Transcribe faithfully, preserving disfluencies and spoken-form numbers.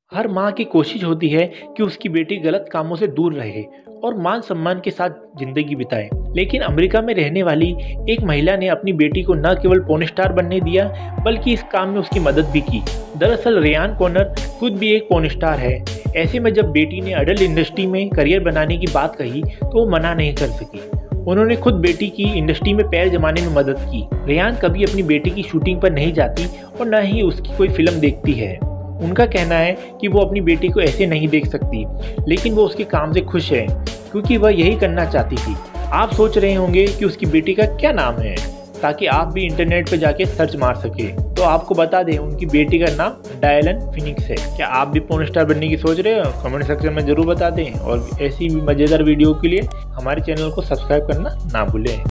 हर माँ की कोशिश होती है कि उसकी बेटी गलत कामों से दूर रहे और मान सम्मान के साथ जिंदगी बिताए। लेकिन अमेरिका में रहने वाली एक महिला ने अपनी बेटी को न केवल पोर्न स्टार बनने दिया बल्कि इस काम में उसकी मदद भी की। दरअसल रेयान कॉर्नर खुद भी एक पोर्न स्टार है। ऐसे में जब बेटी ने अडल्ट इंडस्ट्री में करियर बनाने की बात कही तो वो मना नहीं कर सकी। उन्होंने खुद बेटी की इंडस्ट्री में पैर जमाने में मदद की। रेयान कभी अपनी बेटी की शूटिंग पर नहीं जाती और न ही उसकी कोई फिल्म देखती है। उनका कहना है कि वो अपनी बेटी को ऐसे नहीं देख सकती, लेकिन वो उसके काम से खुश है क्योंकि वह यही करना चाहती थी। आप सोच रहे होंगे कि उसकी बेटी का क्या नाम है, ताकि आप भी इंटरनेट पर जाके सर्च मार सके। तो आपको बता दें, उनकी बेटी का नाम डायलन फिनिक्स है। क्या आप भी पोर्न स्टार बनने की सोच रहे हो? कमेंट सेक्शन में जरूर बता दें और ऐसी मज़ेदार वीडियो के लिए हमारे चैनल को सब्सक्राइब करना ना भूलें।